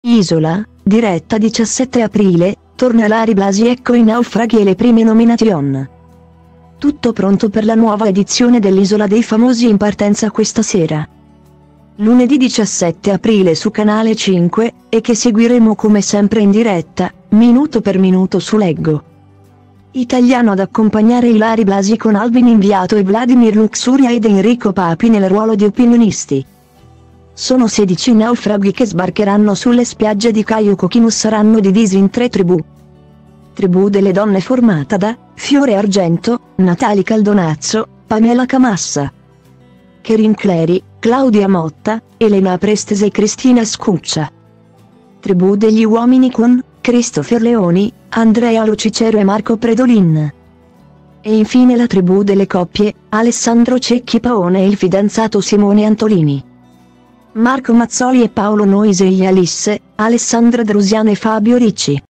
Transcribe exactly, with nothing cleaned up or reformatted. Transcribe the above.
Isola, diretta diciassette aprile, torna Ilary Blasi, ecco i naufraghi e le prime nomination. Tutto pronto per la nuova edizione dell'Isola dei Famosi in partenza questa sera. Lunedì diciassette aprile su Canale cinque, e che seguiremo come sempre in diretta, minuto per minuto su Leggo Italiano ad accompagnare Ilary Blasi con Alvin Inviato e Vladimir Luxuria ed Enrico Papi nel ruolo di opinionisti. Sono sedici naufraghi che sbarcheranno sulle spiagge di Caio Coquinus, saranno divisi in tre tribù. Tribù delle donne formata da Fiore Argento, Natali Caldonazzo, Pamela Camassa, Kerin Clery, Claudia Motta, Elena Prestese e Cristina Scuccia. Tribù degli uomini con Christopher Leoni, Andrea Lucicero e Marco Predolin. E infine la tribù delle coppie, Alessandro Cecchi Paone e il fidanzato Simone Antolini. Marco Mazzoli e Paolo Noise e Alisse, Alessandra Drusiana e Fabio Ricci.